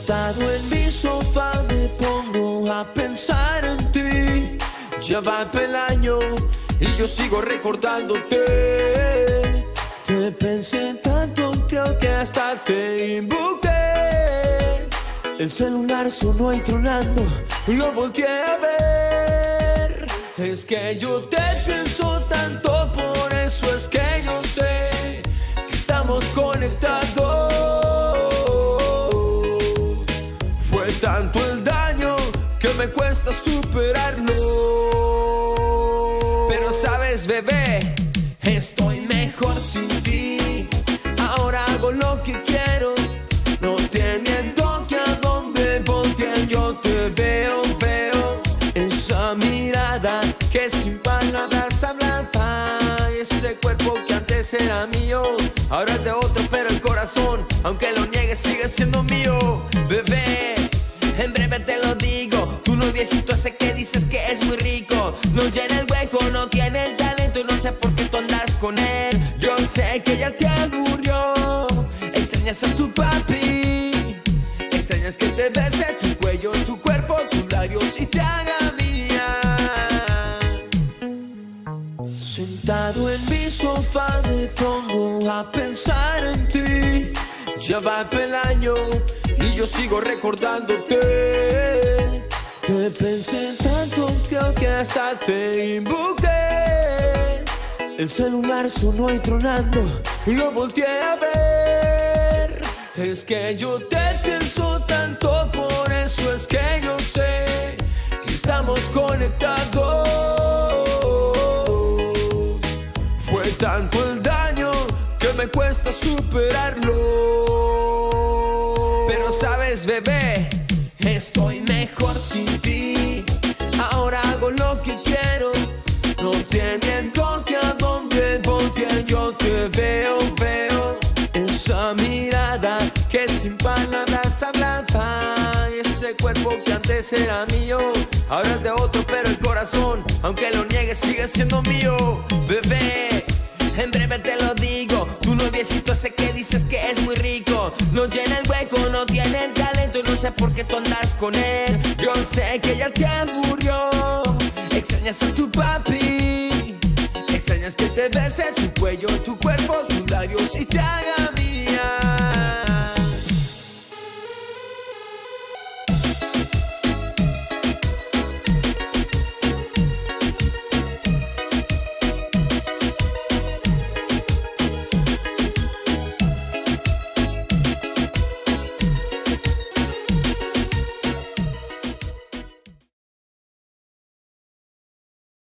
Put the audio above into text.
Sentado en mi sofá me pongo a pensar en ti. Ya va el año y yo sigo recordándote. Te pensé tanto, creo que hasta te invoqué. El celular sonó y tronando, lo volteé a ver. Es que yo te pienso tanto, por eso es que yo sé que estamos conectados. Fue tanto el daño que me cuesta superarlo. Pero sabes, bebé, estoy mejor sin ti. Ahora hago lo que quiero, no te miento que a donde voltee yo te veo. Esa mirada que sin palabras hablaba, ese cuerpo que antes era mío, ahora es de otro, pero el corazón, aunque lo niegues, sigue siendo mío. Bebé, en breve te lo digo, tu noviecito ese que dices que es muy rico, no llena el hueco, no tiene el talento y no sé por qué tú andas con él. Yo sé que ya te aburrió, extrañas a tu papi, extrañas que te bese tu cuello, tu cuerpo, tus labios y te haga mía. Sentado en mi sofá me pongo a pensar en ti. Ya va el año y yo sigo recordándote. Te pensé tanto, creo que hasta te invoqué. El celular sonó y tronando, lo volteé a ver. Es que yo te pienso tanto, por eso es que yo sé que estamos conectados. Fue tanto el daño que me cuesta superarlo. Pero sabes, bebé, estoy mejor sin ti. Ahora hago lo que quiero, no te miento que a donde voltee yo te veo. Esa mirada que sin palabras hablaba, ese cuerpo que antes era mío, ahora es de otro, pero el corazón, aunque lo niegues, sigue siendo mío. Bebé, en breve te lo digo, tu noviecito ese que dices que es muy rico, no llena el hueco, no tiene el talento y no sé por qué tú andas con él. Yo sé que ya te aburrió, extrañas a tu papi, extrañas que te bese tu cuello, tu